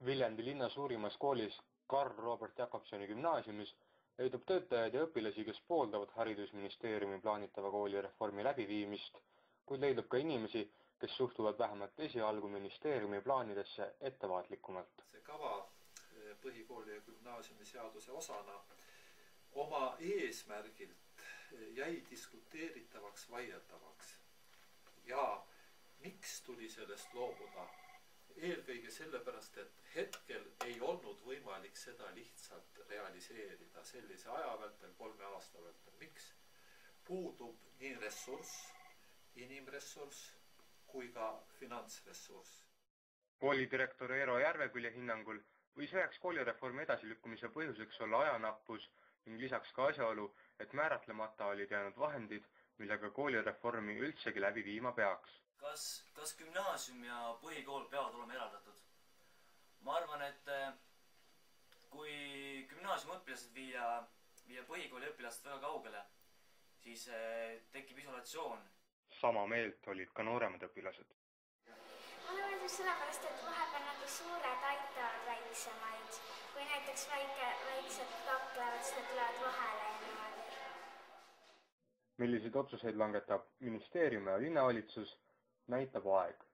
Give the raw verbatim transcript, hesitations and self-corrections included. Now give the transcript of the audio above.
Viljandi linna suurimas koolis Karl Robert Jakobsoni gümnaasiumis leidub töötajaid ja õpilasi, kes pooldavad haridusministeeriumi plaanitava koolireformi läbiviimist, kuid leidub ka inimesi, kes suhtuvad vähemalt esialgu ministeeriumi plaanidesse ettevaatlikumalt. See kava põhikooli ja gümnaasiumi seaduse osana oma eesmärgilt jäi diskuteeritavaks, vaieldavaks. Ja miks tuli sellest loobuda? Eelkõige sellepärast, et hetkel ei olnud võimalik seda lihtsalt realiseerida sellise aja vältel, kolme aasta vältel. Miks? Puudub nii ressurss, inimressurss kui ka finantsressurss. Koolidirektor Eero Järvekülje hinnangul võis üheks koolireformi edasilükkumise põhjuseks olla ajanappus ning lisaks ka asjaolu, et määratlemata olid jäänud vahendid, millega koolireformi üldsegi läbi viima peaks. Kas, kas gümnaasium ja põhikool peavad olema eraldatud? Ma arvan, et kui gümnaasiumi õpilased viia, viia põhikooli õpilast väga kaugele, siis tekib isolatsioon. Sama meelt olid ka nooremad õpilased. Mulle meeldib sellepärast, et vahepeal nagu suured aitavad väiksemaid. Kui näiteks väike, väiksed kaklevad, siis need tulevad vahele ja niimoodi. Milliseid otsuseid langetab ministeerium ja linnavalitsus, näitab aeg.